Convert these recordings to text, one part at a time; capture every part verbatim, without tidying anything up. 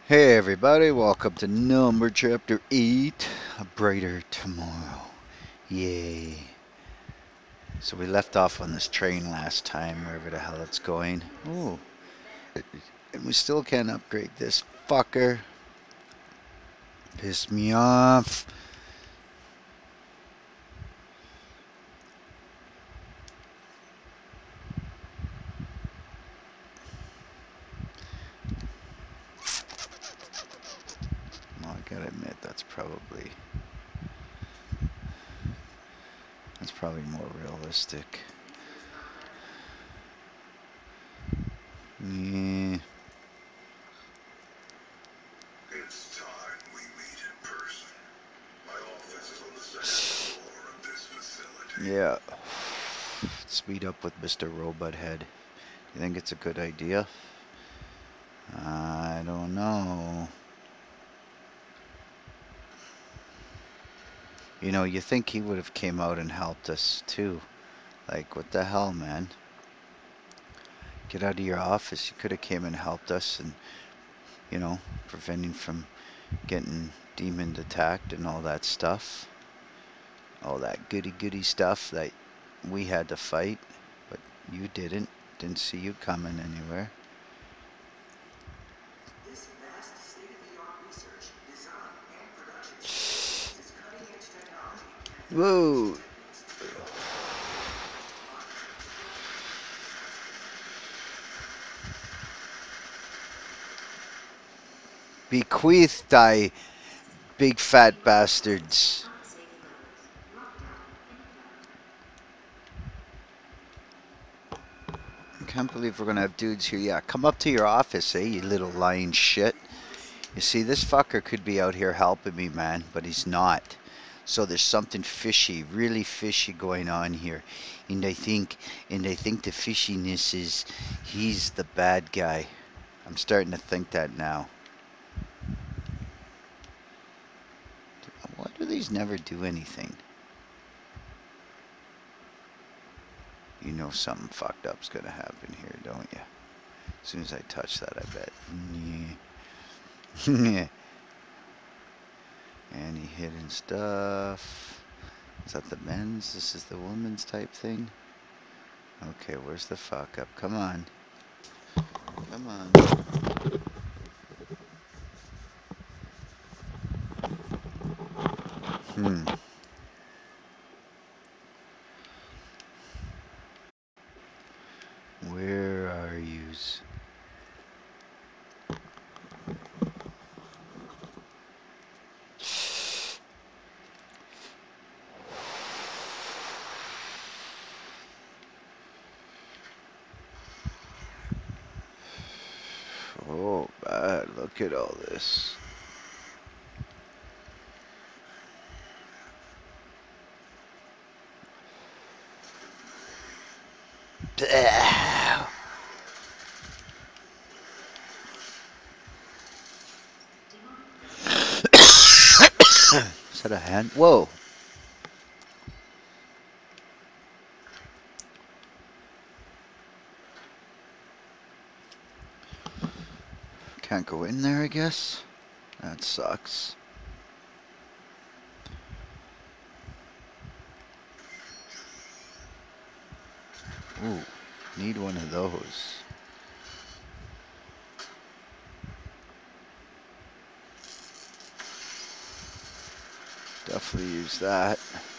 Hey everybody, welcome to number chapter eight, A Brighter Tomorrow. Yay. So we left off on this train last time, wherever the hell it's going. Ooh. And we still can't upgrade this fucker. Piss me off. Well, I gotta admit, that's probably, that's probably more realistic. Yeah. It's time we meet in person. My office is on the second floor of this facility. Yeah. Let's meet up with Mister Robot Head. You think it's a good idea? I don't know. You know, you think he would have came out and helped us too. Like, what the hell, man? Get out of your office. You could have came and helped us and, you know, preventing from getting demon attacked and all that stuff. All that goody goody stuff that we had to fight, but you didn't. Didn't see you coming anywhere. This vast state-of-the-art research, design, and production space uses cutting-edge technology and Whoa. techniques to develop Bequeath thy big fat bastards. I can't believe we're gonna have dudes here. Yeah, come up to your office, eh, you little lying shit. You see, this fucker could be out here helping me, man, but he's not. So there's something fishy, really fishy going on here. And I think, and I think the fishiness is he's the bad guy. I'm starting to think that now. Why do these never do anything? You know something fucked up's gonna happen here, don't you? As soon as I touch that, I bet. Yeah. Any hidden stuff? Is that the men's? This is the woman's type thing? Okay, where's the fuck up? Come on. Come on. Hmm. Where are yous? Oh, bad. Look at all this. Is that a hand? Whoa. Can't go in there, I guess. That sucks. Ooh, need one of those. Definitely use that.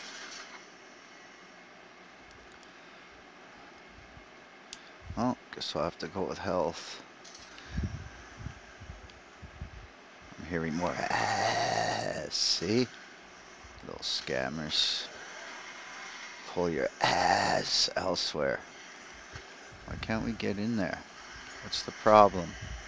Well, guess I'll have to go with health. I'm hearing more ass. See? Little scammers. Pull your ass elsewhere. Why can't we get in there? What's the problem?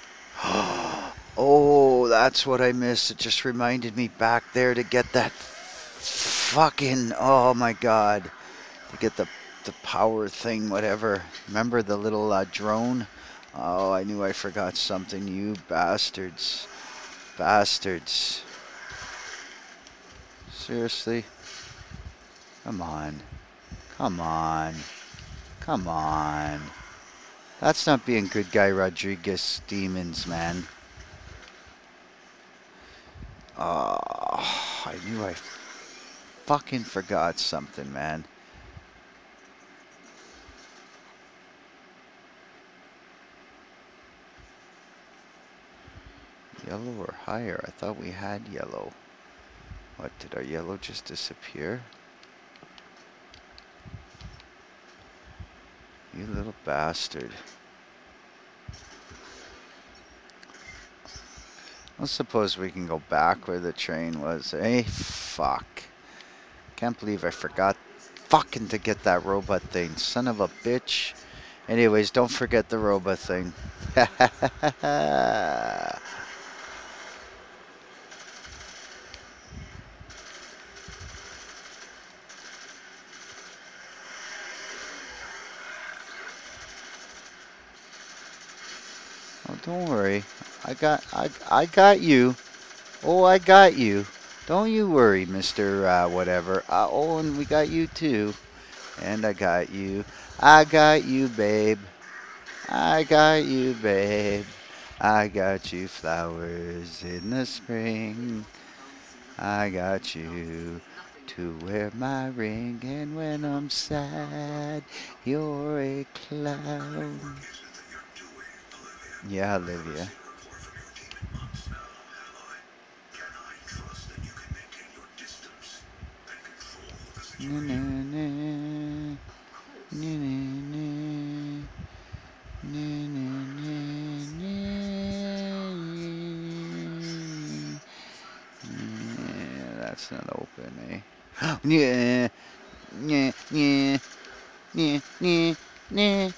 Oh, that's what I missed. It just reminded me back there to get that fucking, oh my god, to get the the power thing, whatever. Remember the little uh, drone? Oh, I knew I forgot something. You bastards. Bastards. Seriously? Come on. Come on. Come on. That's not being good guy Rodriguez demons, man. Oh, I knew I fucking forgot something, man. Yellow or higher? I thought we had yellow. What, did our yellow just disappear? You little bastard. Let's suppose we can go back where the train was. Hey, fuck. Can't believe I forgot fucking to get that robot thing. Son of a bitch. Anyways, don't forget the robot thing. Oh, don't worry. I got I I got you. Oh, I got you. Don't you worry, Mister Uh, whatever. Uh, oh, and we got you too. And I got you. I got you, babe. I got you, babe. I got you flowers in the spring. I got you to wear my ring. And when I'm sad, you're a What clown. work is it that you're doing, Olivia? Yeah, I haven't Olivia. seen a report from your team in months now, have I? Can I trust that you can maintain your distance and control the Na na situation? na na na na na na na. Yeah, that's not open, eh? Yeah, yeah, yeah, yeah, yeah, yeah.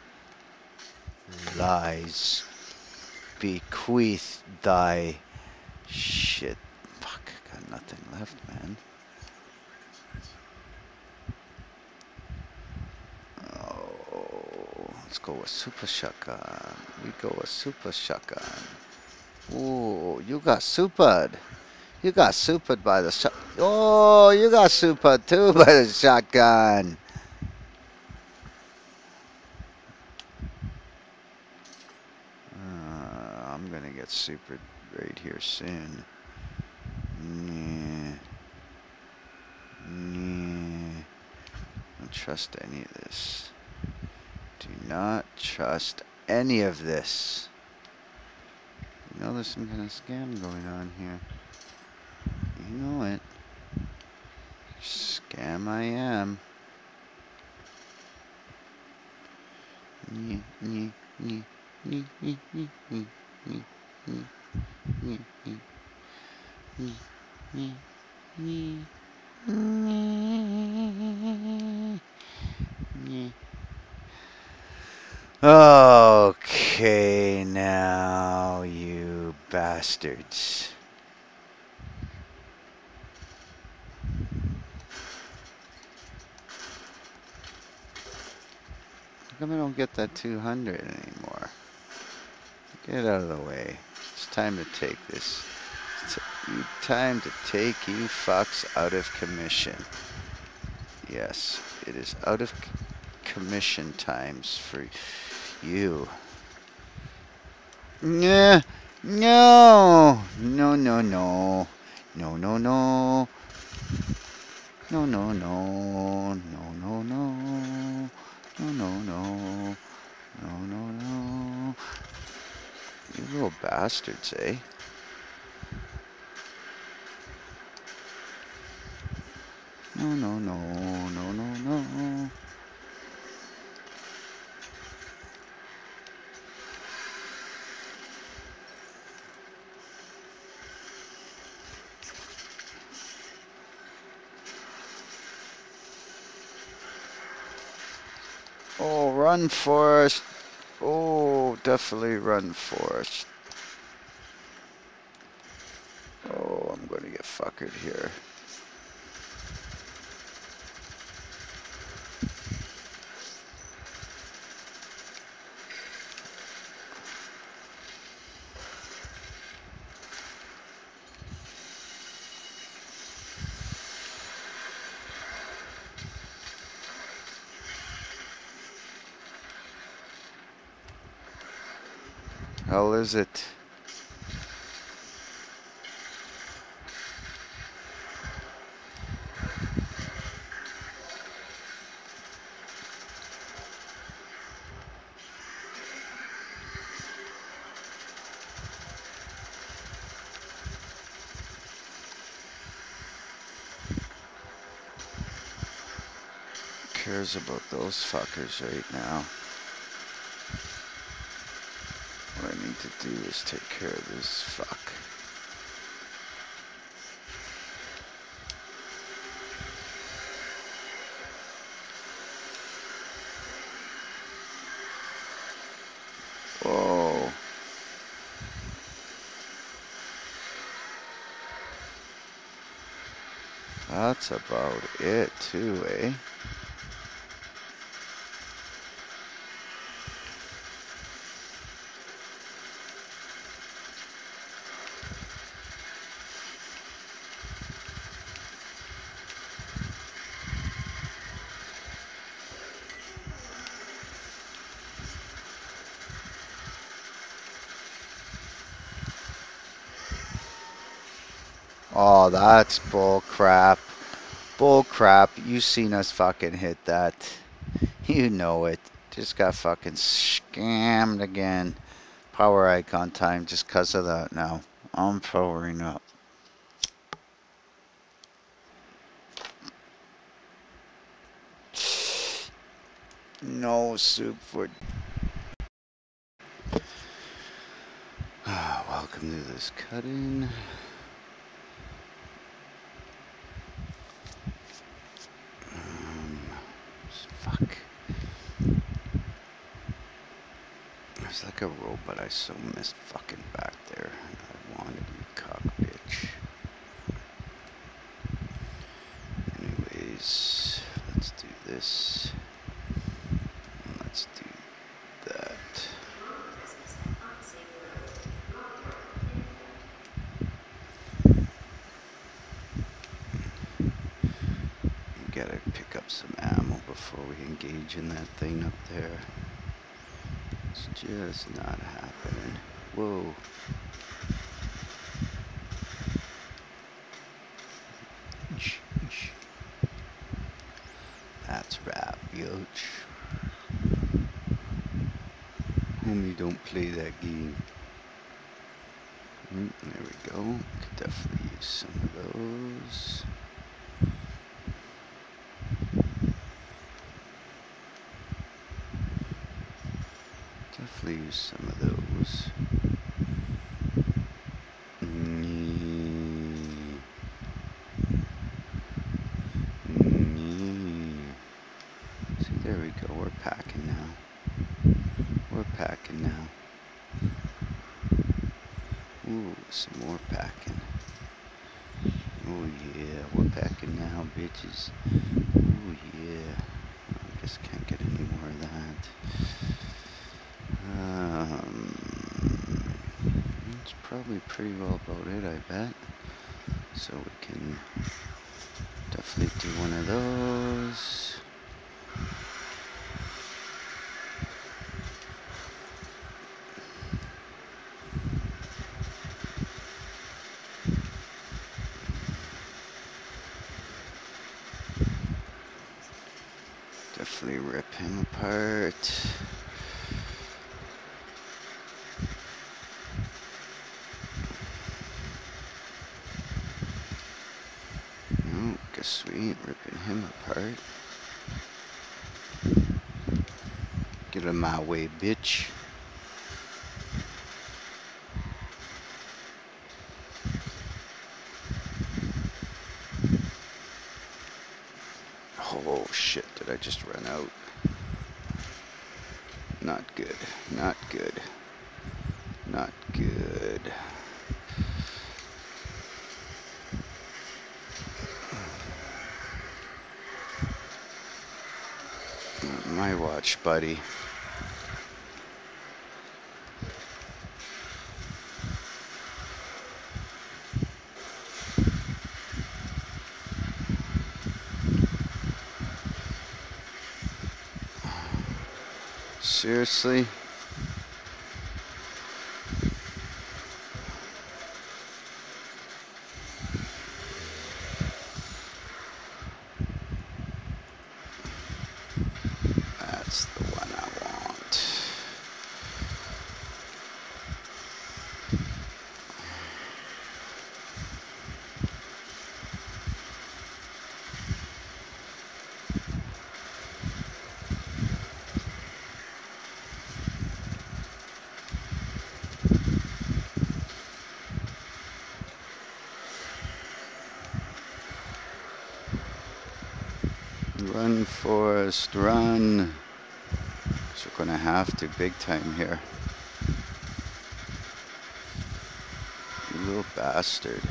Lies. Bequeath thy shit. Fuck, got nothing left, man. Oh, let's go with super shotgun. We go with super shotgun. Ooh, you got supered. You got supered by the shot. Oh, you got supered too by the shotgun. Uh, I'm gonna get supered right here soon. Nah, nah. Don't trust any of this. Do not trust any of this. You know there's some kind of scam going on here. You know it. Scam I am. Nyeh, nyeh, nyeh, nyeh, nyeh, nyeh, nyeh, nyeh, nyeh, nyeh, nyeh, nyeh, nyeh, nyeh, nyeh, nyeh. Okay, now you bastards. How come I don't get that two hundred anymore? Get out of the way. It's time to take this. It's time to take you fucks out of commission. Yes, it is out of commission times for you. Yeah, no, no, no, no, no, no, no, no, no, no, no, no, no, no, no, no, no, no, no. You little bastards, eh? No, no, no, no, no, no. Oh, run, Forrest. Oh, definitely run, Forrest. Oh, I'm going to get fuckered here. Hell is it? cares about those fuckers right now? What I need to do is take care of this fuck. Whoa. That's about it too, eh? Oh, that's bull crap. Bull crap. You seen us fucking hit that. You know it. Just got fucking scammed again. Power icon time just because of that now. I'm powering up. No soup for... Welcome to this cut-in. Um, fuck. There's like a robot I so missed fucking back there. I wanted you, cock bitch. Anyways, let's do this. Let's do that. We gotta pick up some ammo before we engage in that thing up there. It's just not happening. Whoa. That's rap, yoch. Homie, don't play that game. Mm, there we go. Could definitely use some of those. Definitely use some of those. Mm, mm. See, there we go. We're packing now. We're packing now. Ooh, some more packing. Oh yeah, we're packing now, bitches. Oh yeah. I guess can't get any more of that. Um, that's probably pretty well about it, I bet. So we can definitely do one of those. Definitely rip him apart. No, guess we ain't ripping him apart. Get out of my way, bitch. Oh shit, did I just run out? Not good, not good, not good. My watch, buddy. Seriously? That's the one I want. Run, Forrest, run. So we're gonna have to big time here. You little bastard.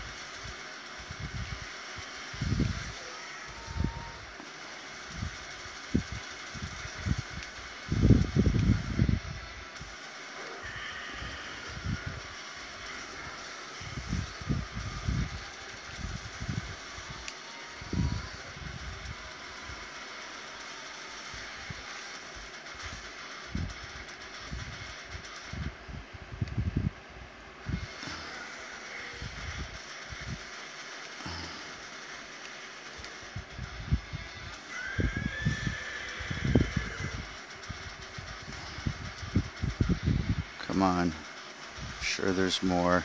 Come on. Sure there's more.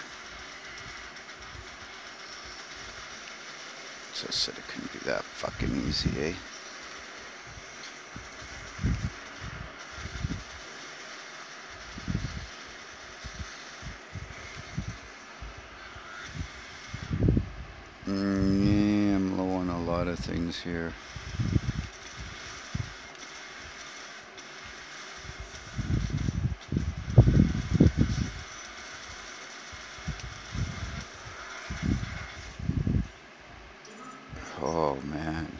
So I said it couldn't be that fucking easy, eh? Mm, yeah, I'm low on a lot of things here. Oh man.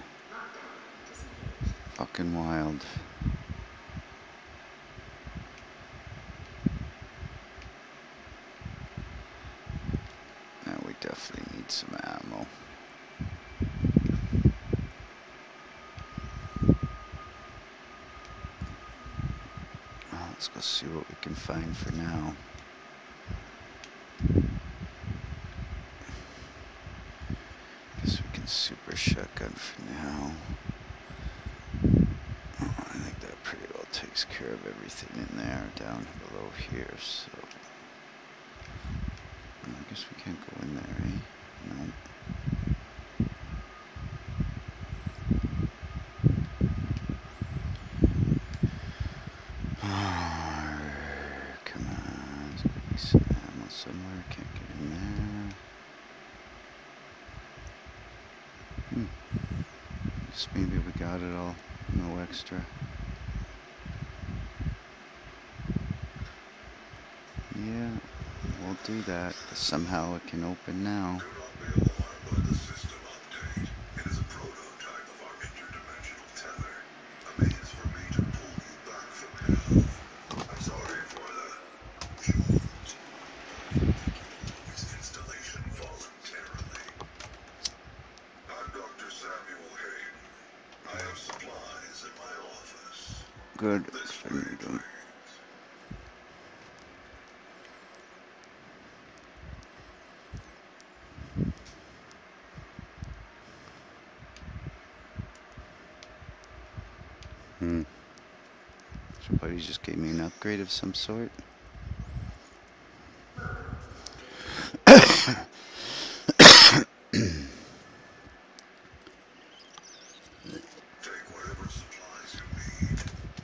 Fucking wild. Now we definitely need some ammo. Well, let's go see what we can find for now. Guess we can super shotgun for now. Oh, I think that pretty well takes care of everything in there down below here, so I guess we can't go in there, eh? No. Come on, there's gotta be some ammo somewhere. Can't get in there. Hmm. Guess maybe we got it all. No extra. Yeah, we'll do that. Somehow it can open now. Do not be alarmed by the system update. It is a prototype of our interdimensional tether. A means for me to pull you back from hell. I'm sorry for the jolt, but I can make you remove its installation voluntarily. I'm Doctor Samuel Hayden. I have supplies in my office. Good, This if I way, need them. please. Hmm. Somebody just gave me an upgrade of some sort. Take whatever supplies you need.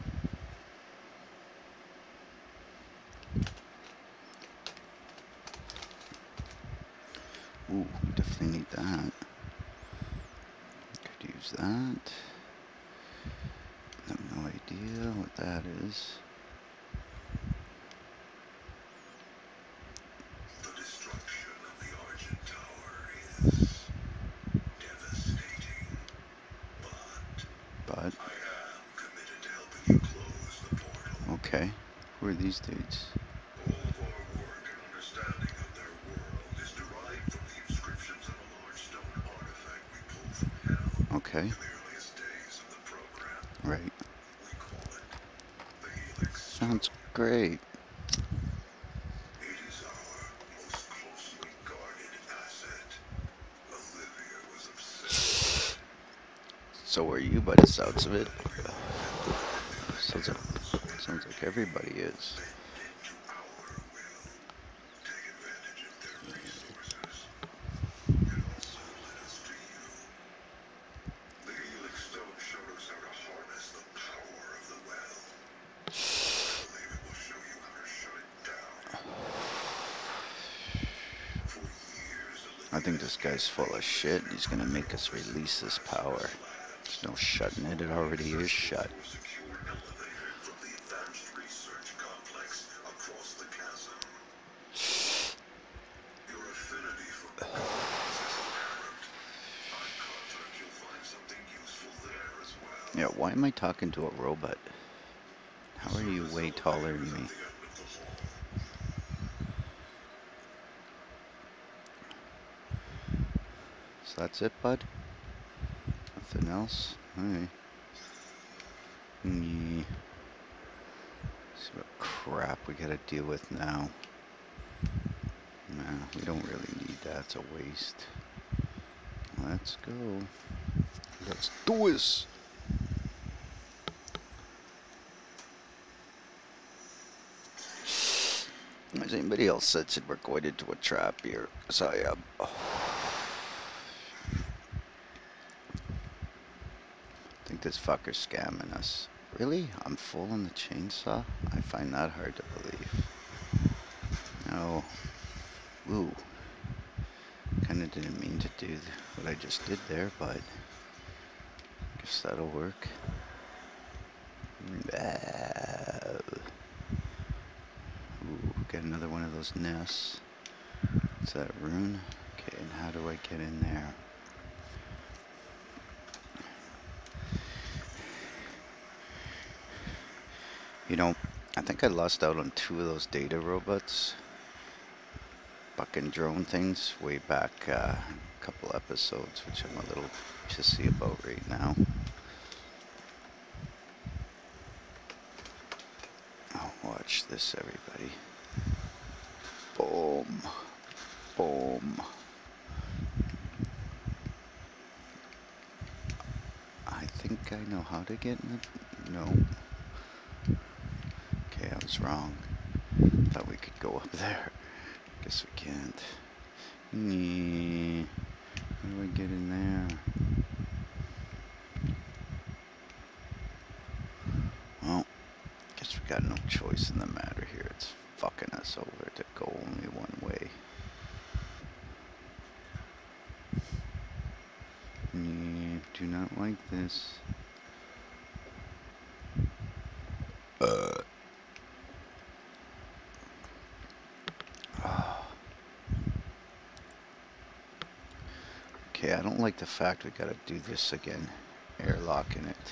Ooh, definitely need that. Could use that. I have no idea what that is. The destruction of the Argent Tower is devastating, but But, I am committed to helping you close the portal. okay. Who are these dudes? All of our work and understanding of their world is derived from the inscriptions of a large stone artifact we pulled from hell Okay. in the earliest days of the program. Right. We call it the Helix Sounds Stone. great. It is our most closely guarded asset. Olivia was obsessed. So are you by the sounds of it. Fundamentally, the intergalactic Sounds like hell's sounds like energy everybody was is. bended to our will. Take advantage of their resources. It also led us to you. The Helix Stone showed us how to harness the power of the well. I believe it will show you how to shut it down. For years, I Olivia think has this guy's kept full of Helix shit. in her He's gonna make criminal us release research this labs in her power. slabs. There's no shutting it. It already is shut. Accessible through a secure elevator from the advanced research complex across the chasm. Your affinity for mechanics is apparent. I'm confident you'll find something useful there as well. Yeah, why am I talking to a robot? The How are you service way taller elevator than is at me? the end of the hall. So that's it, bud? Nothing else? Alright. Mm, see what crap we gotta deal with now. Nah, we don't really need that. It's a waste. Let's go. Let's do this. Has anybody else said we're going into a trap here? Because I am. Oh. I think this fucker's scamming us. Really? I'm full on the chainsaw? I find that hard to believe. No. Ooh. Kinda didn't mean to do what I just did there, but guess that'll work. Ooh, got another one of those nests. What's that rune? Okay, and how do I get in there? You know, I think I lost out on two of those data robots. Fucking drone things way back uh, a couple episodes, which I'm a little pissy about right now. Oh, watch this, everybody. Boom. Boom. I think I know how to get in the... No. Okay, I was wrong. Thought we could go up there. Guess we can't. Nee. How do I get in there? Well, guess we got no choice in the matter here. It's fucking us over to go only one way. Nee, do not like this. Uh. Oh. Okay, I don't like the fact we gotta do this again. Airlocking it.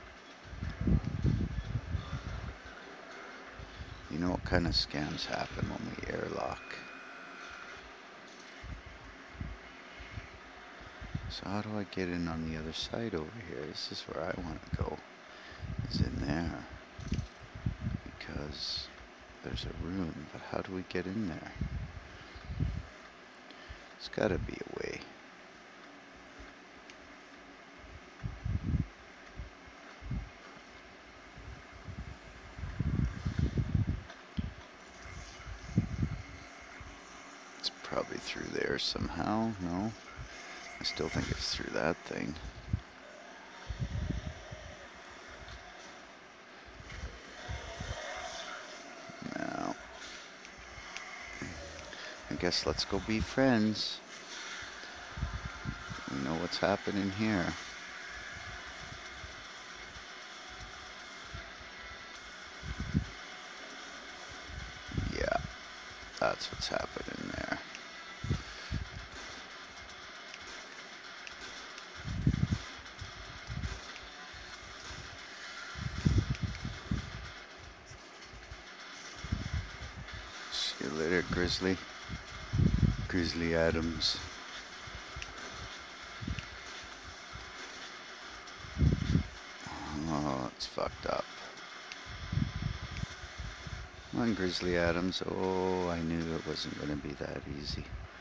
You know what kind of scams happen when we airlock? So how do I get in on the other side over here? This is where I want to go. Is in there. Because there's a rune, but how do we get in there? There's gotta be a way. It's probably through there somehow. No? I still think it's through that thing. No. I guess let's go be friends. We know what's happening here. Yeah, that's what's happening there. See you later, Grizzly. Grizzly Adams. Oh, it's fucked up. Come on, Grizzly Adams. Oh, I knew it wasn't going to be that easy.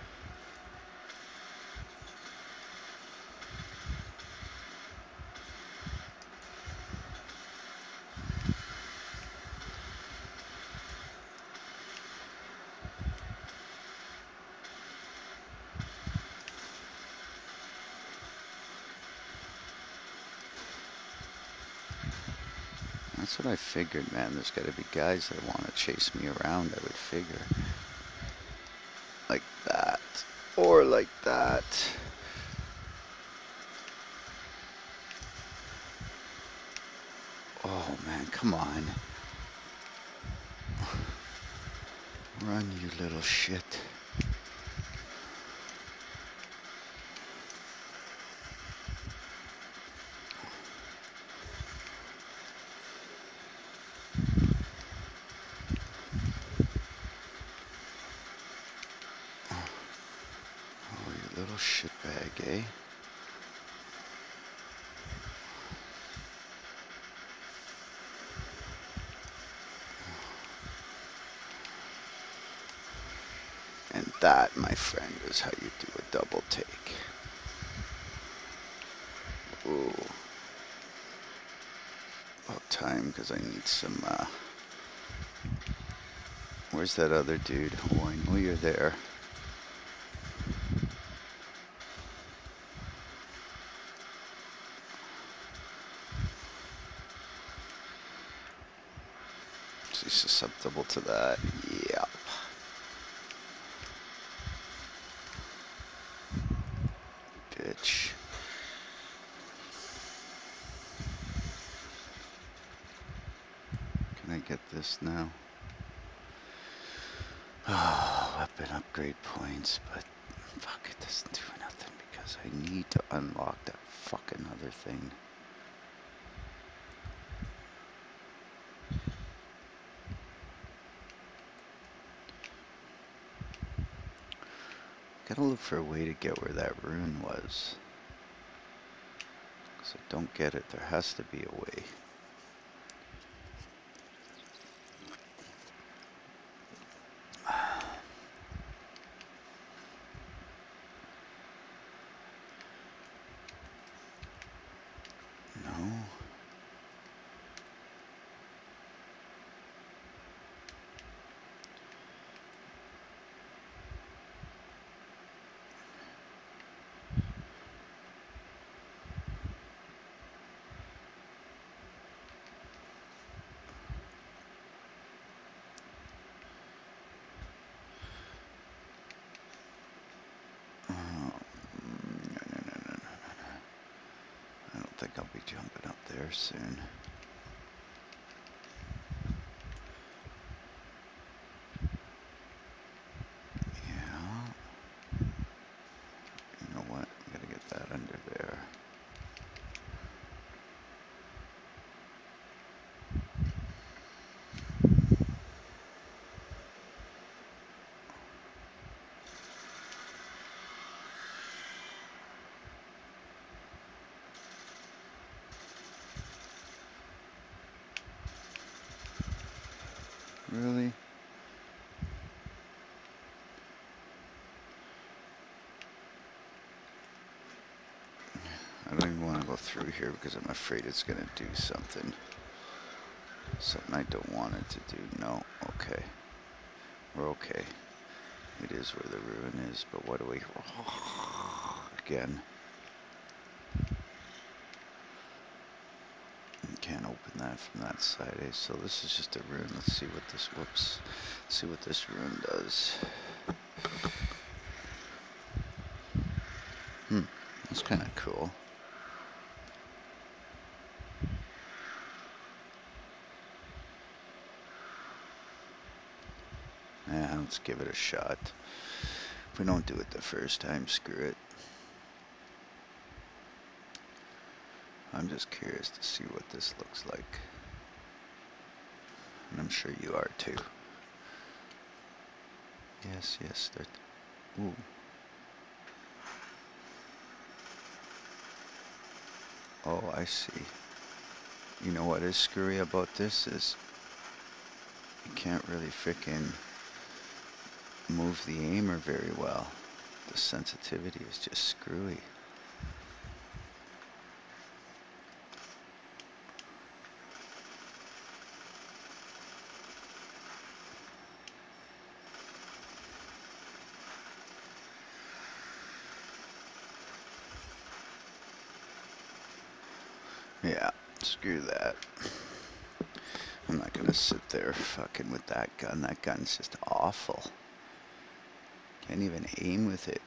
That's what I figured, man. There's got to be guys that want to chase me around, I would figure. Like that. Or like that. come on. Run, you little shit. Oh, you little shitbag, eh? And that, my friend, is how you do a double take. Ooh. About time, because I need some, uh... Where's that other dude? Oh, I know you're there. Is he susceptible to that? Yep. Bitch. Can I get this now? Oh, weapon upgrade points, but fuck, it doesn't do nothing because I need to unlock that fucking other thing. Gotta look for a way to get where that rune was. Because I don't get it. There has to be a way. No. Oh, no, no, no, no, no. I don't think I'll be jumping up there soon. Yeah. You know what? I gotta get that under there. Really? I don't even want to go through here because I'm afraid it's going to do something. Something I don't want it to do. No. Okay. We're okay. It is where the ruin is, but what do we... Again. Can't open that from that side, eh? So this is just a rune. Let's see what this... Whoops. Let's see what this rune does. Hmm. That's kind of cool. Yeah, let's give it a shot. If we don't do it the first time, screw it. I'm just curious to see what this looks like. And I'm sure you are too. Yes, yes. Ooh. Oh, I see. You know what is screwy about this is you can't really frickin' move the aimer very well. The sensitivity is just screwy. Yeah, screw that. I'm not gonna sit there fucking with that gun. That gun's just awful. Can't even aim with it.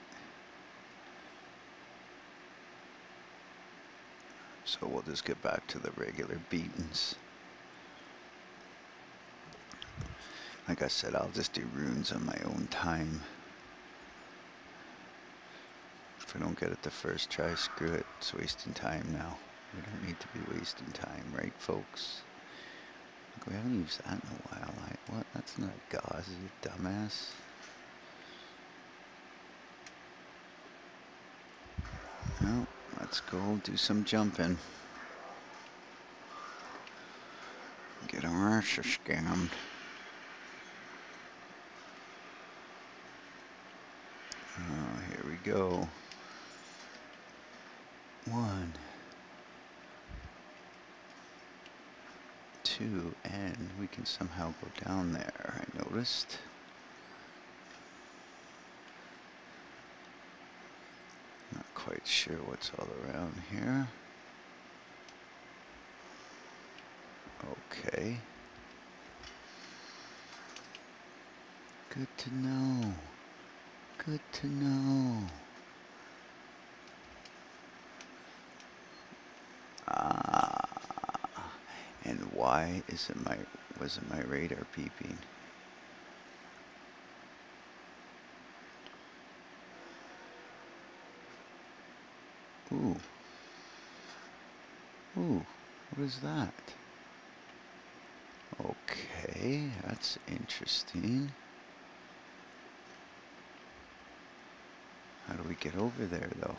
So we'll just get back to the regular beatings. Like I said, I'll just do runes on my own time. If I don't get it the first try, screw it. It's wasting time now. We don't need to be wasting time, right, folks? Like, we haven't used that in a while. I, what? That's not gauze, you dumbass. Well, let's go do some jumping. Get our ass scammed. Oh, here we go. One, two, and we can somehow go down there, I noticed. Not quite sure what's all around here. Okay. Good to know. Good to know. Ah. And why isn't my wasn't my radar beeping? Ooh. Ooh. What is that? Okay, that's interesting. How do we get over there, though?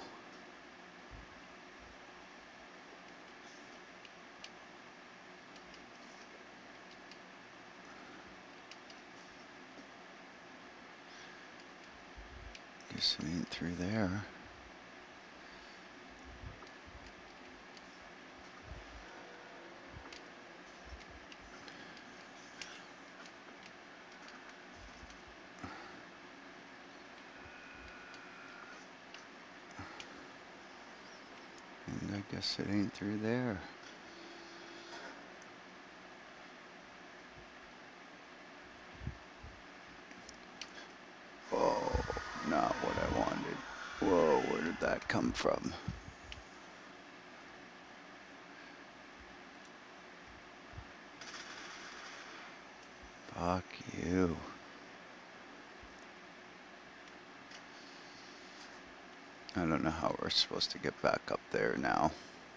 Guess it ain't through there. And I guess it ain't through there. Oh, not what I wanted. Whoa, where did that come from? Fuck you. I don't know how we're supposed to get back up there now.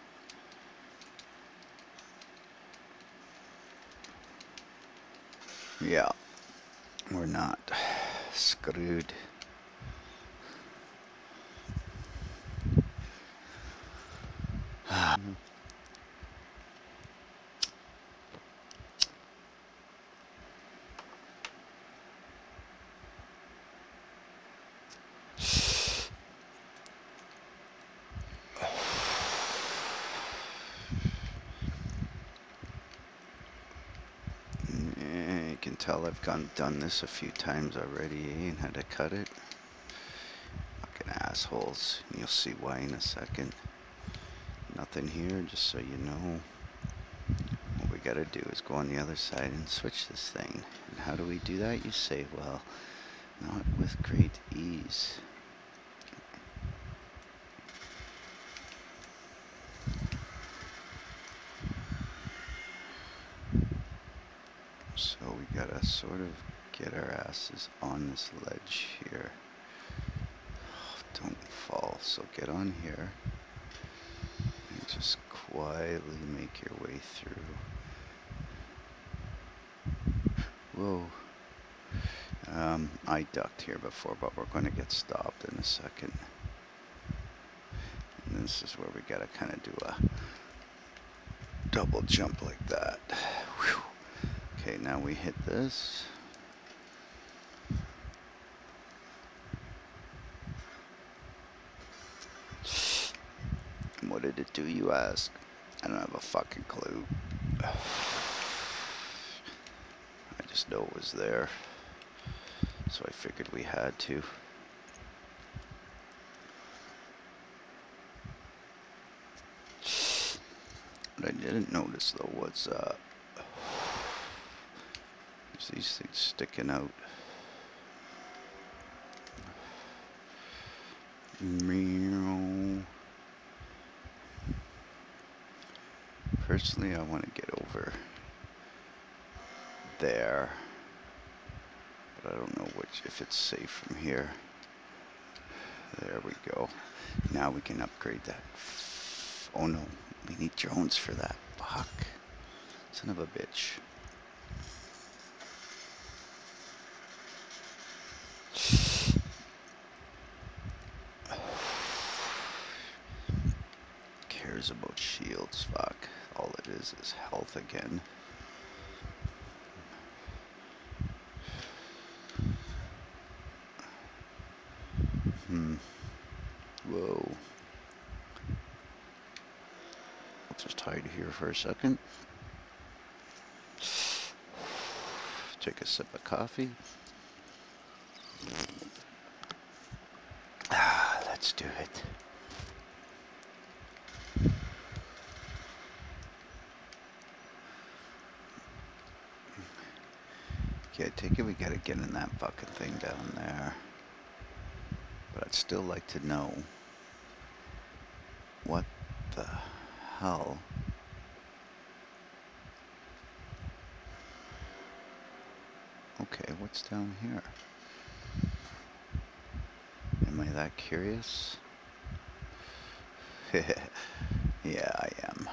Yeah, we're not. Screwed. Yeah, you can tell I've gone done this a few times already, eh, and had to cut it. Fucking assholes. You'll see why in a second. Nothing here, just so you know. What we gotta do is go on the other side and switch this thing. And how do we do that, you say? Well, not with great ease. So we gotta sort of get our asses on this ledge here. Don't fall, so get on here and just quietly make your way through. Whoa. Um, I ducked here before, but we're going to get stopped in a second. And this is where we gotta kind of do a double jump like that. Whew. Okay, now we hit this. And what did it do, you ask? I don't have a fucking clue. I just know it was there. So I figured we had to. What I didn't notice though was uh, there's these things sticking out. Meow. Personally, I want to get over there. But I don't know which if it's safe from here. There we go. Now we can upgrade that. Oh no, we need drones for that. Fuck. Son of a bitch. Cares about shields, fuck. All it is is health again. Hmm. Whoa. I'll just hide here for a second. Take a sip of coffee. Ah, let's do it. Okay, I take it we gotta get in that fucking thing down there. But I'd still like to know what the hell. Okay, what's down here? Am I that curious? Yeah, I am.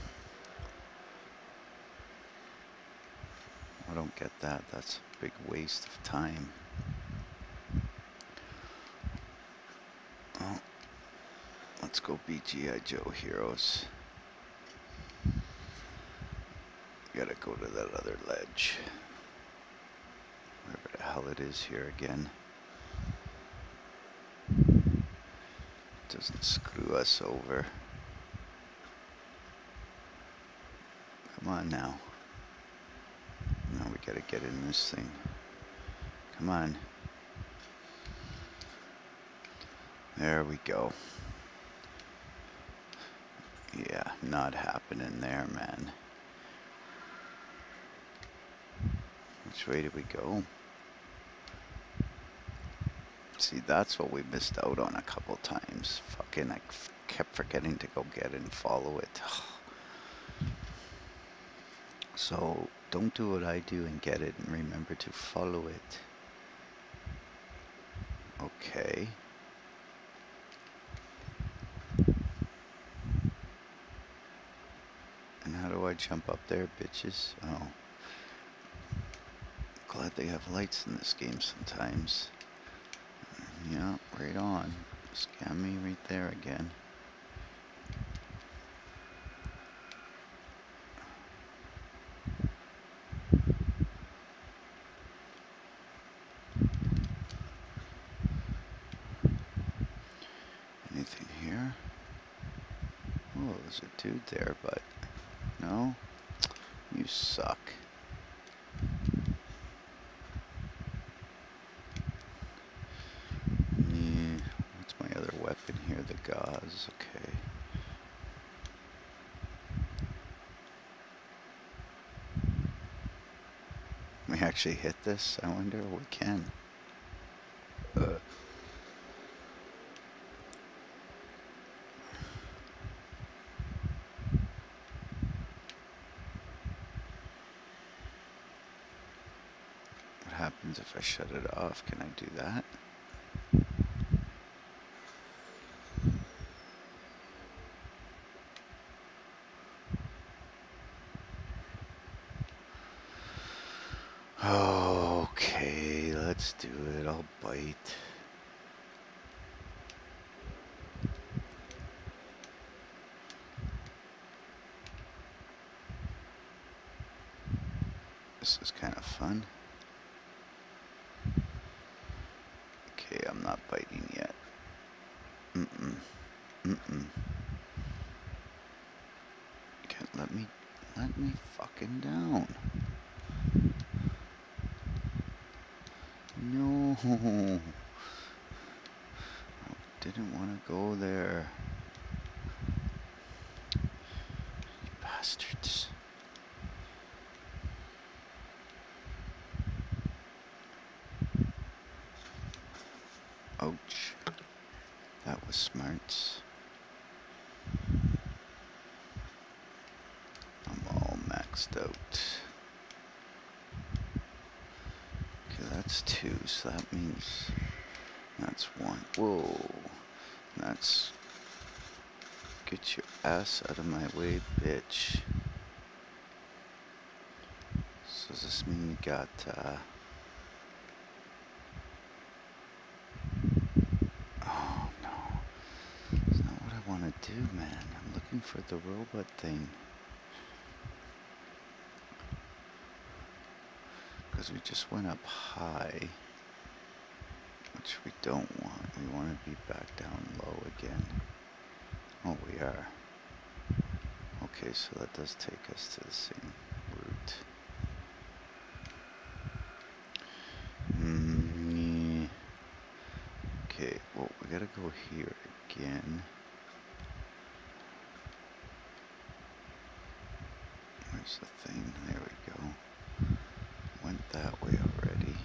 I don't get that. That's a big waste of time. Oh, let's go be G I. Joe heroes. Gotta go to that other ledge. Wherever the hell it is here again. Doesn't screw us over. Come on now. Now we gotta get in this thing. Come on. There we go. Yeah, not happening there, man. Which way do we go? See, that's what we missed out on a couple times. Fucking, I kept forgetting to go get it and follow it. So, don't do what I do and get it, and remember to follow it. Okay. And how do I jump up there, bitches? Oh. Glad they have lights in this game sometimes. Yeah, right on. Scam me right there again. Anything here? Oh, there's a dude there, but no? You suck. Yeah. What's my other weapon here? The gauze. Okay. We actually hit this? I wonder if we can. Uh. What happens if I shut it off? Can I do that? Okay, let's do it. I'll bite. This is kind of fun. Okay, I'm not biting yet. Mm-mm. Mm-mm. Can't let me, let me fucking down. No. I didn't want to go there. You bastards. Ouch. That was smart. I'm all maxed out. Okay, that's That's two, so that means that's one. Whoa. That's... Get your ass out of my way, bitch. So does this mean we got, uh... oh, no. That's not what I want to do, man. I'm looking for the robot thing. Because we just went up high, which we don't want. We want to be back down low again. Oh, we are. Okay, so that does take us to the same route. Mm, yeah. Okay, well, we gotta go here again. Where's the thing? There we go. Went that way already.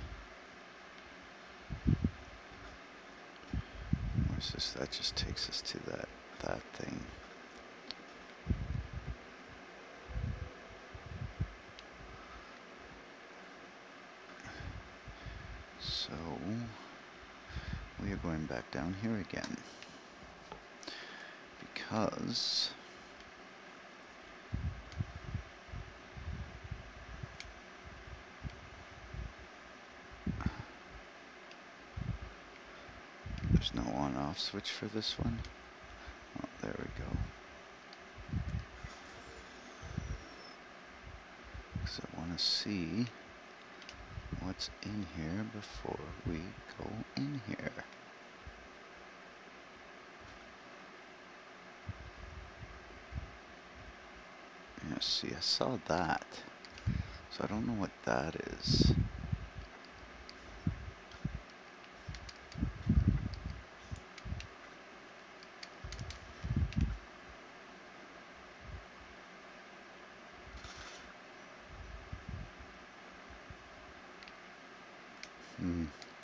Where's this? That just takes us to that, that thing. So, we are going back down here again. Because... there's no on-off switch for this one. Oh, there we go. Because I want to see what's in here before we go in here. Yeah, see, I saw that. So I don't know what that is. Hmm.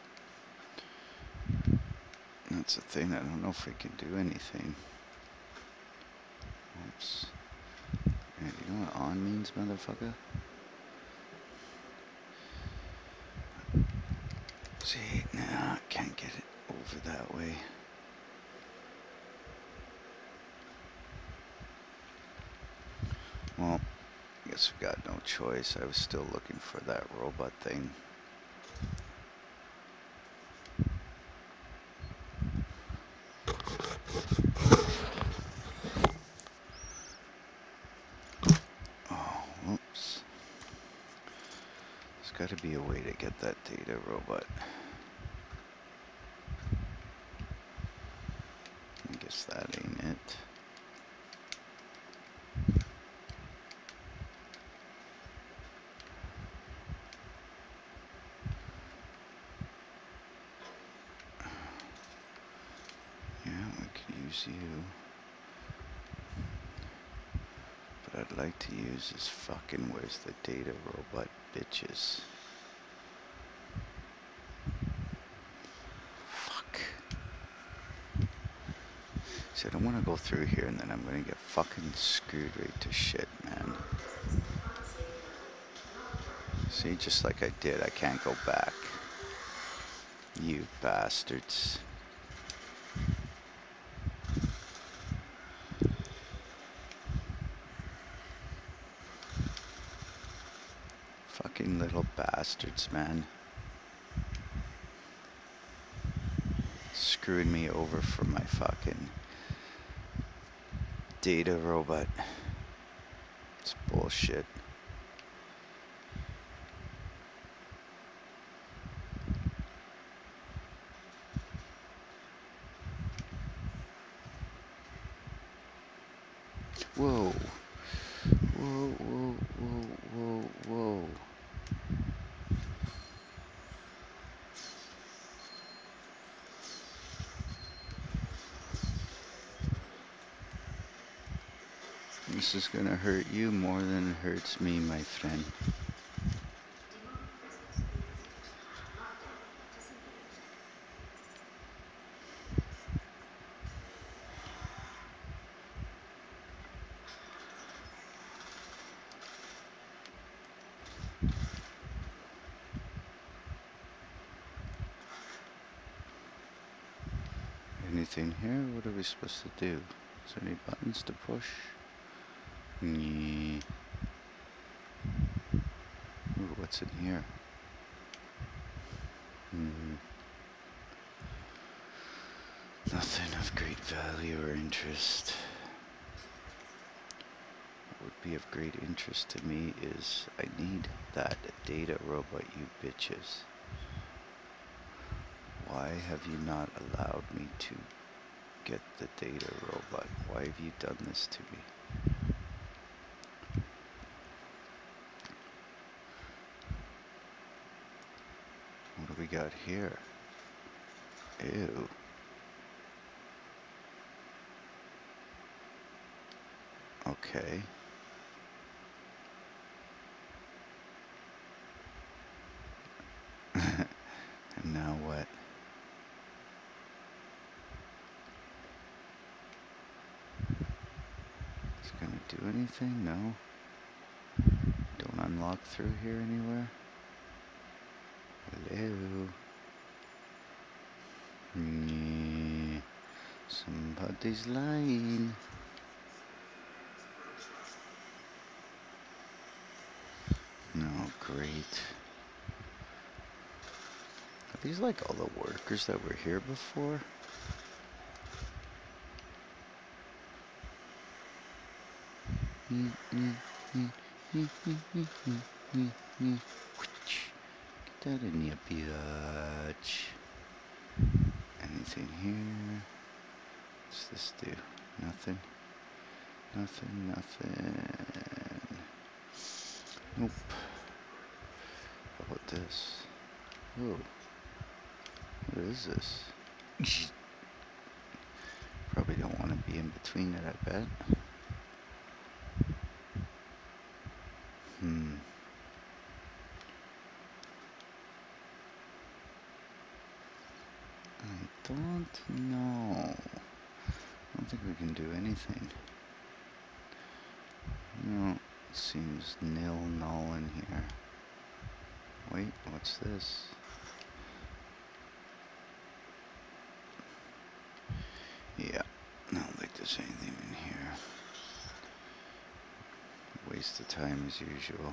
That's the thing. I don't know if we can do anything. Oops. Hey, you know what on means, motherfucker? See, nah, I can't get it over that way. Well, I guess we got no choice. I was still looking for that robot thing. Oh, whoops. There's got to be a way to get that data robot. I guess that ain't it. Yeah, we could use you. But I'd like to use this fucking where's the data robot bitches. Fuck. See, I don't want to go through here and then I'm going to get fucking screwed right to shit, man. See, just like I did, I can't go back. You bastards. Fucking little bastards, man. Screwing me over for my fucking data robot. It's bullshit. Whoa. Whoa, whoa, whoa, whoa, whoa. This is gonna hurt you more than it hurts me, my friend. Demonic presence detected. Lockdown disengaged. Anything here? What are we supposed to do? Is there any buttons to push? Nee. Ooh, what's in here? Hmm. Nothing of great value or interest. What would be of great interest to me is I need that data robot, you bitches. Why have you not allowed me to get the data robot? Why have you done this to me? What do we got here? Ew. Okay. And now what? Is it gonna do anything? No. Don't unlock through here anywhere? Hello? Yeah. Somebody's lying. No, great. Are these like all the workers that were here before? Get that in your bitch. Anything here? What's this do? Nothing. Nothing, nothing. Nope. How about this? Oh. What is this? Probably don't want to be in between it, I bet. Hmm. I don't know. I don't think we can do anything. No, it seems nil null in here. Wait, what's this? Yeah, I don't think there's anything in here. Waste of time as usual.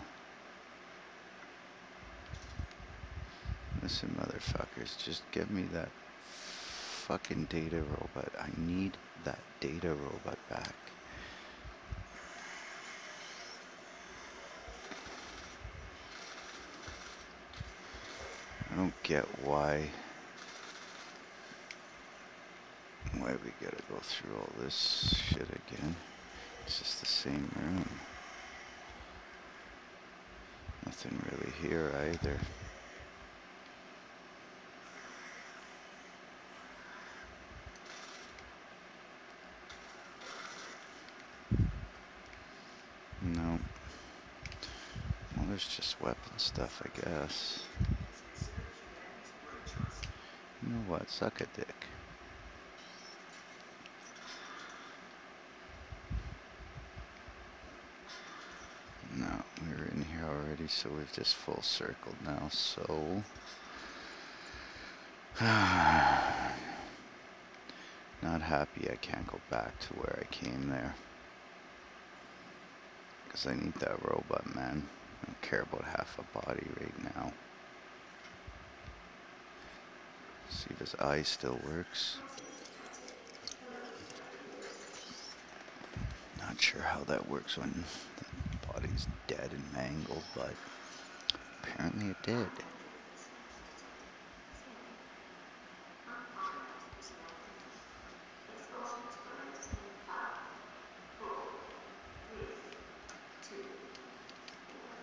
Listen, motherfuckers, just give me that fucking data robot. I need that data robot back. I don't get why why we gotta go through all this shit again. It's just the same room. Nothing really here either. No. Well, there's just weapon stuff, I guess. Is considered humanity's brain trust. You know what? Suck a dick. No, we were in here already, so we've just full circled now, so... Not happy I can't go back to where I came there. Because I need that robot, man. I don't care about half a body right now. See if his eye still works. Content detected. Hello, Doctor Lewis. Not sure how that works when the body's dead and mangled, but apparently it did. Identity mismatch detected. Scanning. Unauthorized personnel entry. Expulsions closed in five, four, three, two, one.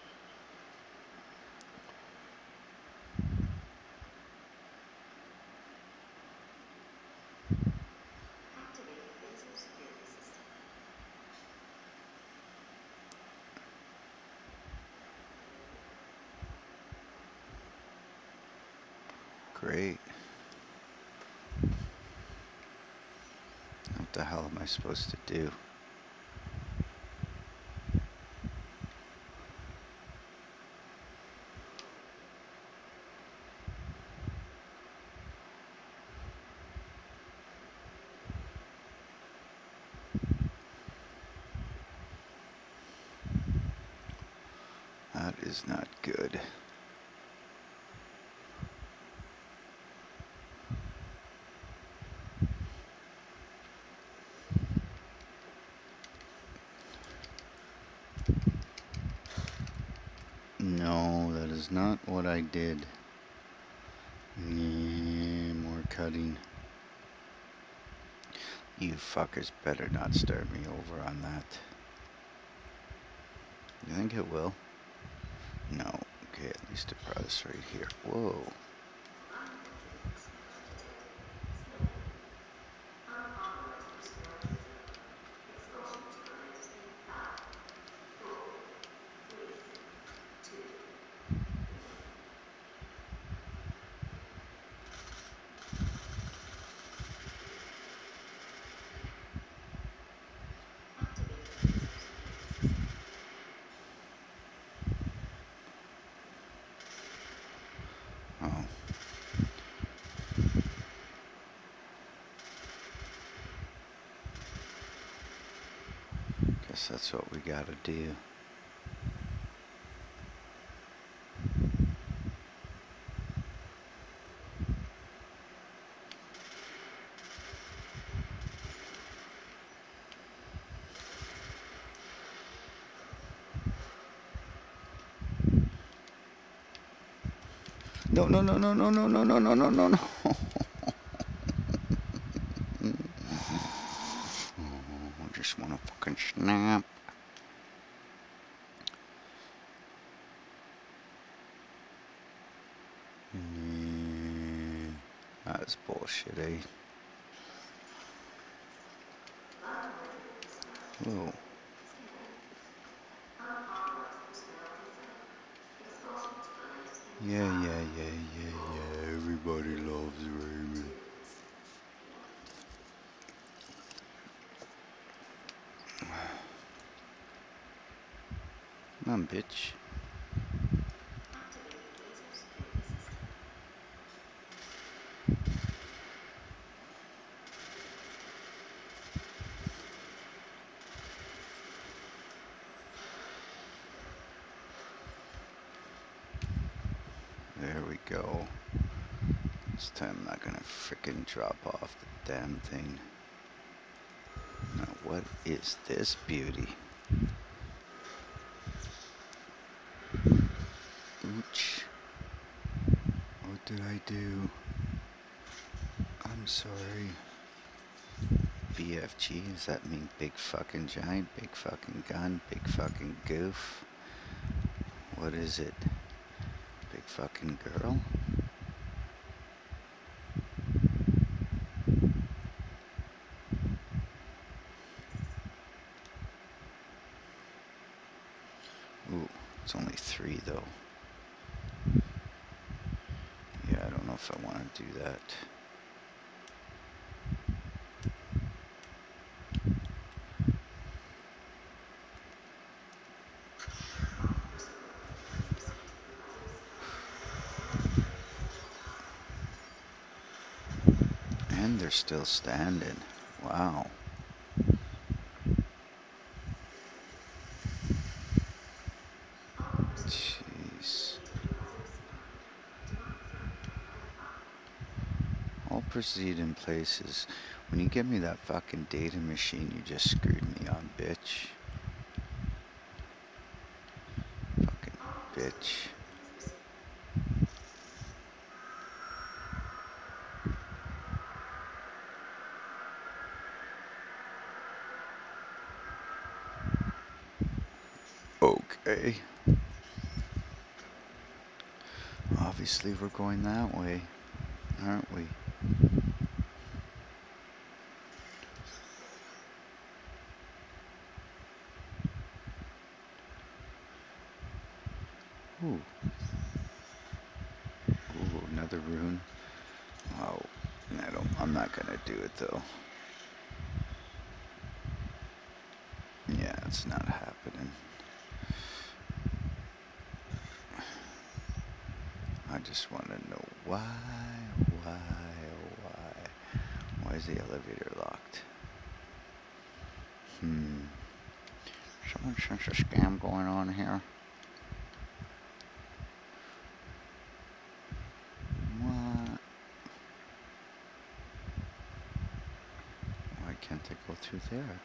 Activating laser security system. Great. What the hell am I supposed to do? is not good. No, that is not what I did. Yeah, more cutting. You fuckers better not start me over on that. You think it will? No. Okay, at least it brought us right here. Whoa. Unauthorized personnel detected. Scanning. Unauthorized personnel confirmed. Expulsion timed in five, four, three, two, one. Activating laser security system. Oh. Guess that's what we gotta do. No, no, no, no, no, no, no, no, no, no, no, no. Oh, I just wanna fucking snap. Yeah, that's bullshit, eh? Violating personnel Whoa. detected. Scanning. Unauthorized personnel confirmed. Expulsion timed in Yeah, five, yeah, yeah, yeah, four, yeah. Everybody three, loves Raymond. two, one. Come on, bitch. Activating laser security system. There we go. This time I'm not gonna frickin' drop off the damn thing. Now, what is this beauty? Ooch. What did I do? I'm sorry. B F G, does that mean big fucking giant, big fucking gun, big fucking goof? What is it? Big fucking girl? Ooh, it's only three though. Yeah, I don't know if I want to do that. All personnel, please proceed to the other side. Commencing visual eye. And they're still standing. Wow. All personnel, Jeez. proceed to the other side. Demography verified. All proceed in places. When you give me that fucking data machine you just screwed me on, bitch. Fucking All personnel, bitch. please proceed. Okay. Obviously we're going that way, aren't we? Ooh. Ooh, another rune. Oh, I don't, I'm not gonna do it though. Yeah, it's not happening. I just want to know why, why, why? Why is the elevator locked? Hmm. Someone sense a scam going on here? can't I go through there?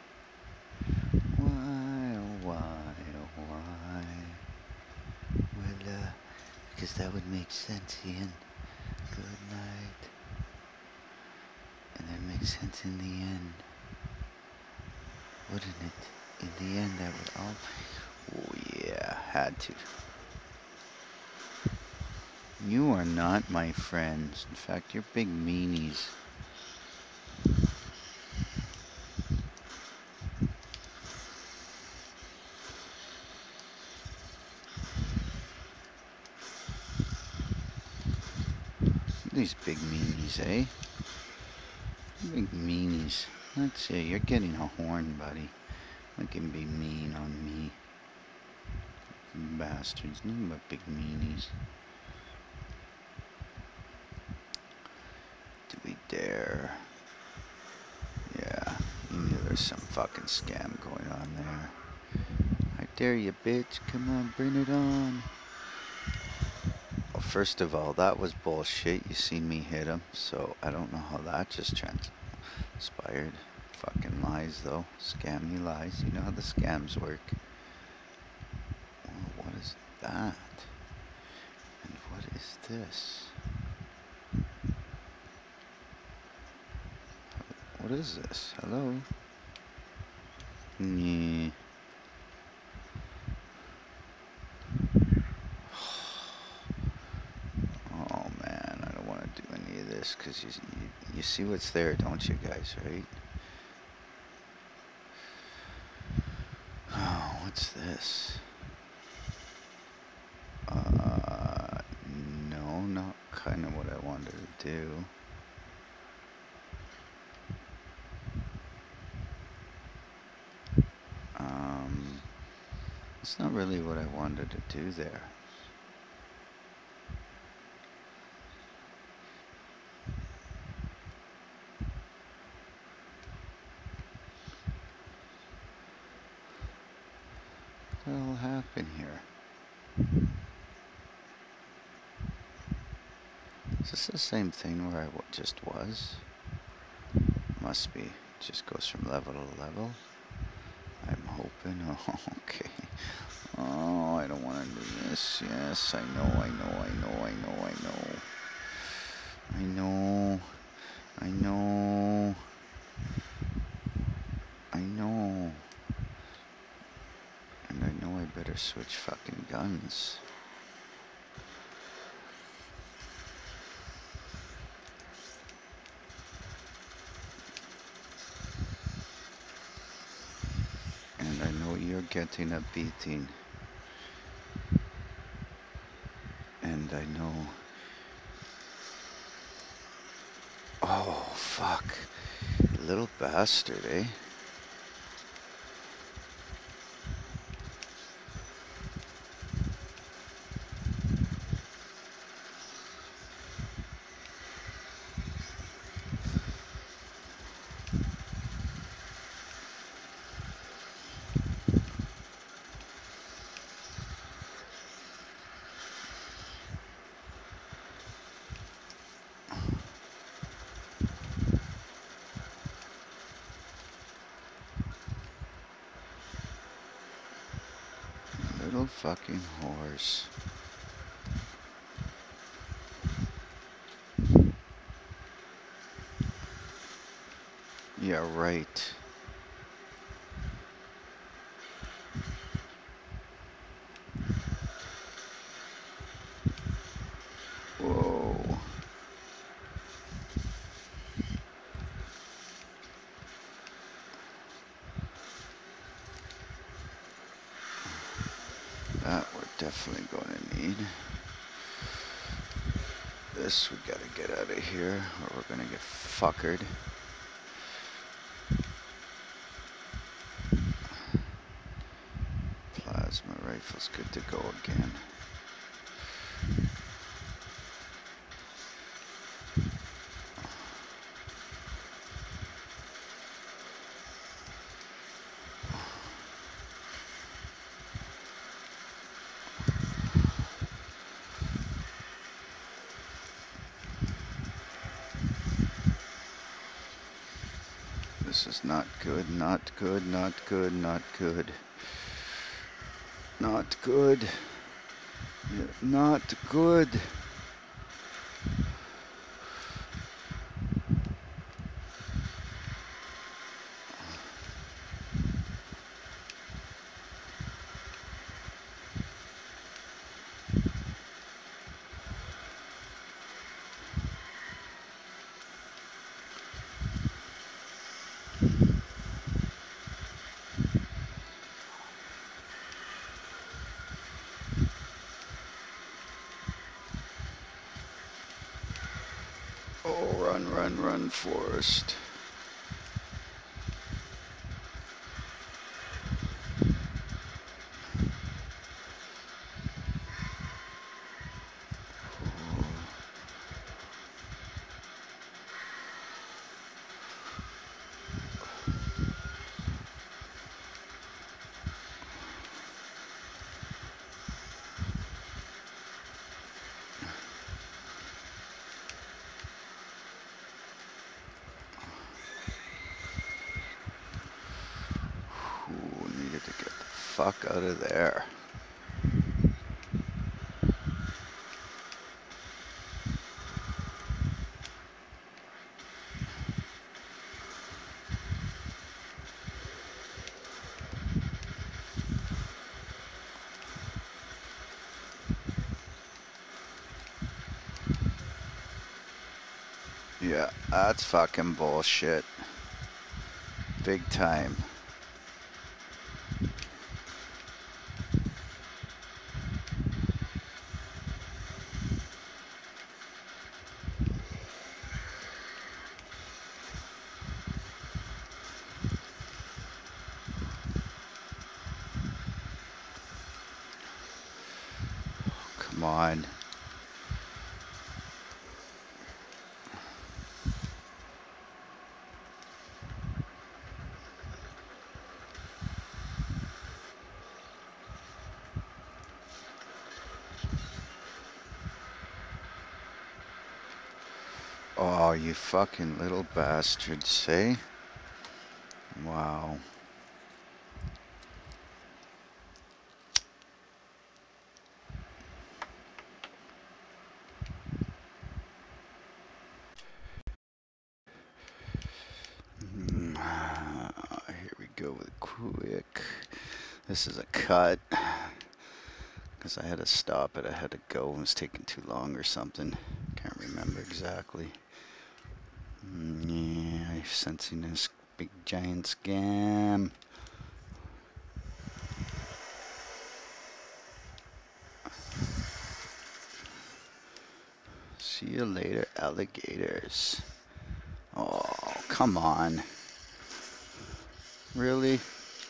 Why, oh why, oh why? Well, uh, because that would make sense, Ian. Good night. And that makes sense in the end. Wouldn't it? In the end, that would all... Oh, yeah, had to. You are not my friends. In fact, you're big meanies. These big meanies, eh? Big meanies. That's it. You're getting a horn, buddy. You can be mean on me. Bastards. Nothing but big meanies. Do we dare? Yeah. You knew there's some fucking scam going on there. I dare you, bitch. Come on, bring it on. Well, first of all, that was bullshit. You seen me hit him, so I don't know how that just transpired. Fucking lies, though. Scammy lies. You know how the scams work. Oh, what is that? And what is this? What is this? Hello? Yeah. Oh man, I don't want to do any of this because you, you you see what's there, don't you guys? Right? Oh, what's this? Uh, no, not kind of what I wanted to do. Um, it's not really what I wanted to do there. What'll happen here? Is this the same thing where I w- just was? Must be. It just goes from level to level. I'm hoping. Oh, okay. Oh, I don't want to do this. Yes, I know, I know, I know, I know, I know. I know. I know. I know. And I know I better switch fucking guns. And I know you're getting a beating. And I know... Oh, fuck. Little bastard, eh? Little fucking horse. Yeah, right. Whoa. That we're definitely going to need. This we gotta get out of here, or we're gonna get fuckered. Plasma rifle's good to go again. This is not good, not good, not good, not good. Not good. Yeah, not good. Oh, run, run, run, Forrest. Ooh, needed to get the fuck out of there. Yeah, that's fucking bullshit. Big time. Come on. Oh, you fucking little bastard, say? Wow. Mm, Here we go with quick. This is a cut. Because I had to stop it. I had to go. It was taking too long or something. Can't remember exactly. Mm, yeah, I'm sensing this big giant scam. See you later, alligators. Oh, come on. Really?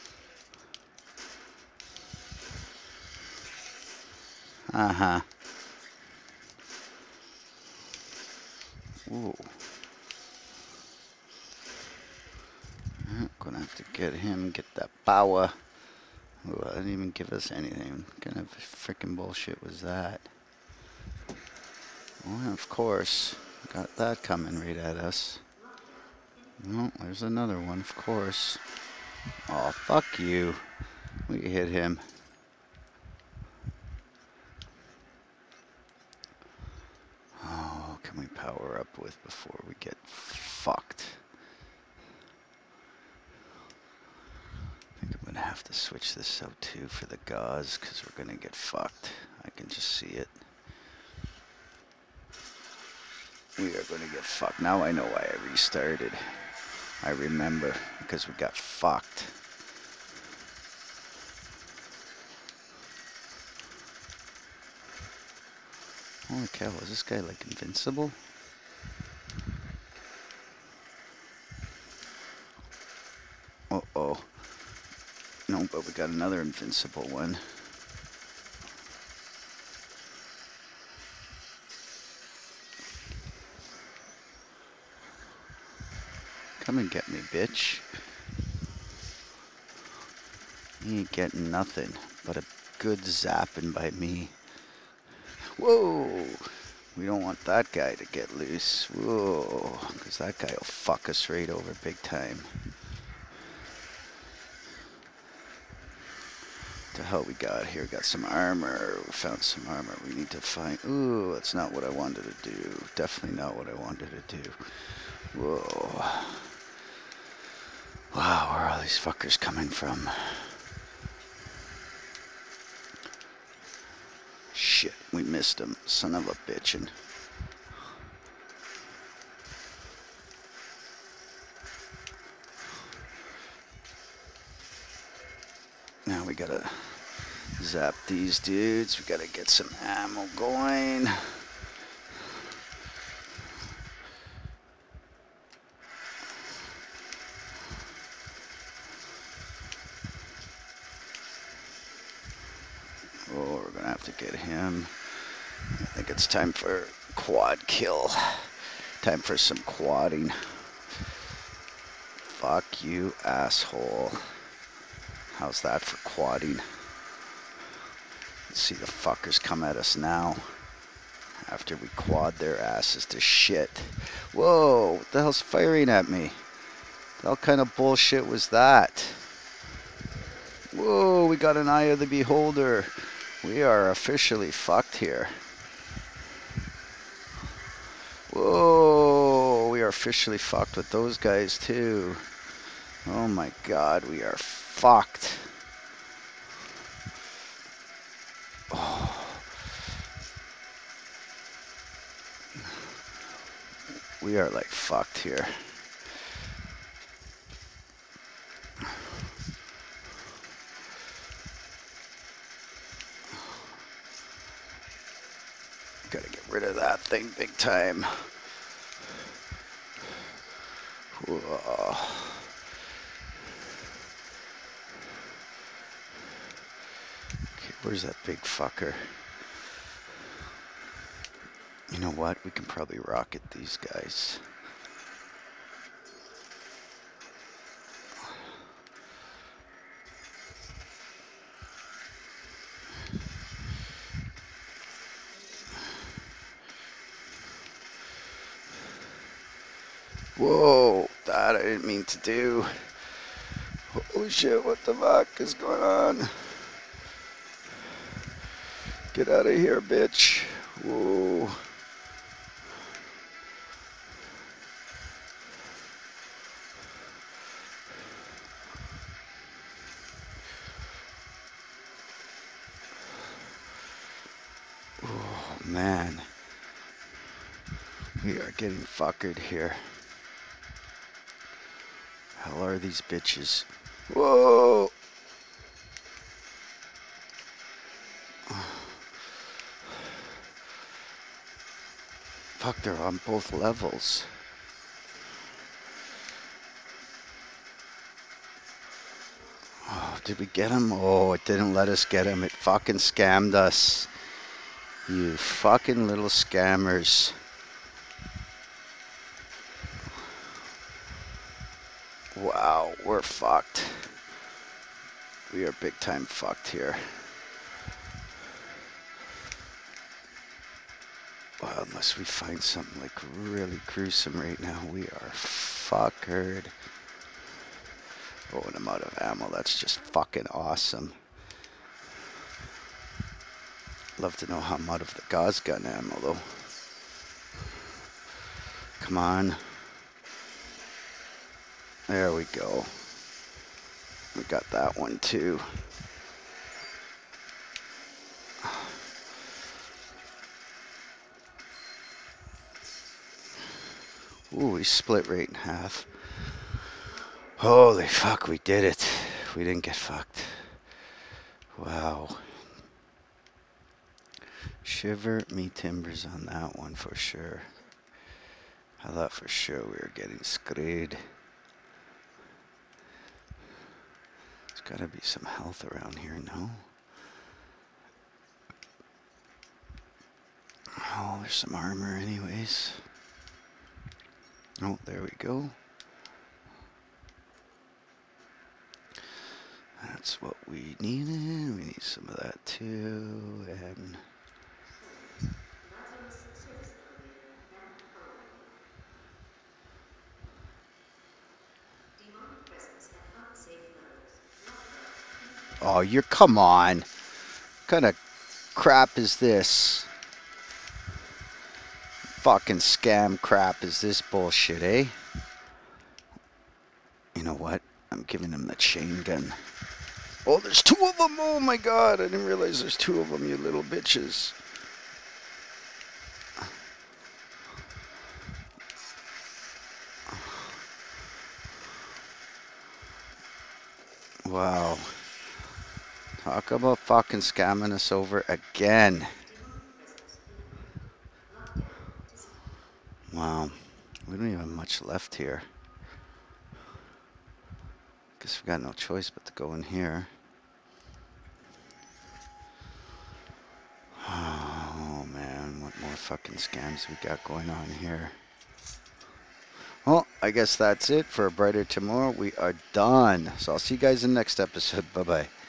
Uh-huh. Ooh. I'm gonna have to get him, get that power. Ooh, that didn't even give us anything. What kind of freaking bullshit was that? Well, of course. Got that coming right at us. No, there's another one, of course. Oh, fuck you. We hit him. Oh, can we power up with before we get fucked? I think I'm gonna have to switch this out too for the gauze because we're gonna get fucked. I can just see it. We are gonna get fucked. Now I know why I restarted. I remember because we got fucked. Holy cow, was this guy like invincible? Uh-oh. No, but we got another invincible one. Come and get me, bitch. You ain't getting nothing but a good zapping by me. Whoa! We don't want that guy to get loose. Whoa! Because that guy will fuck us right over big time. hell we got here? Got some armor. We found some armor. We need to find. Ooh, that's not what I wanted to do. Definitely not what I wanted to do. Whoa. Wow, where are all these fuckers coming from? Shit, we missed him. Son of a bitchin'. Now we gotta zap these dudes. We gotta get some ammo going. Oh, we're gonna have to get him. I think it's time for quad kill. Time for some quadding. Fuck you, asshole. How's that for quadding? Let's see the fuckers come at us now. After we quad their asses to shit. Whoa, what the hell's firing at me? What the hell kind of bullshit was that? Whoa, we got an eye of the beholder. We are officially fucked here. Whoa, we are officially fucked with those guys too. Oh my god, we are fucked. Oh. We are like fucked here. Gotta get rid of that thing big time. Whoa. Okay, where's that big fucker? You know what? We can probably rocket these guys. Whoa, that I didn't mean to do. Holy shit, what the fuck is going on? Get out of here, bitch. Whoa. Oh, man. We are getting fuckered here. Hell are these bitches? Whoa! Fuck, they're on both levels. Oh, did we get him? Oh, it didn't let us get him. It fucking scammed us. You fucking little scammers. Wow, we're fucked. We are big time fucked here. Well, unless we find something like really gruesome right now, we are fuckered. Oh, and I'm out of ammo. That's just fucking awesome. Love to know how I'm out of the gauze gun ammo, though. Come on. There we go. We got that one, too. Ooh, we split right in half. Holy fuck, we did it. We didn't get fucked. Wow. Shiver me timbers on that one for sure. I thought for sure we were getting screwed. There's gotta be some health around here, no? Oh, there's some armor anyways. Oh, there we go. That's what we needed. We need some of that too. And Not unsuccessfully and permanently. Demonic presence at unsafe levels. Locked up. Oh, you're, come on. What kind of crap is this? Fucking scam crap is this bullshit, eh? You know what? I'm giving him the chain gun. Oh, there's two of them. Oh my god, I didn't realize there's two of them, you little bitches. Wow. Talk about fucking scamming us over again. Wow. We don't even have much left here. Guess we got no choice but to go in here. Oh man, what more fucking scams we got going on here? Well, I guess that's it for a brighter tomorrow. We are done. So I'll see you guys in the next episode. Bye bye.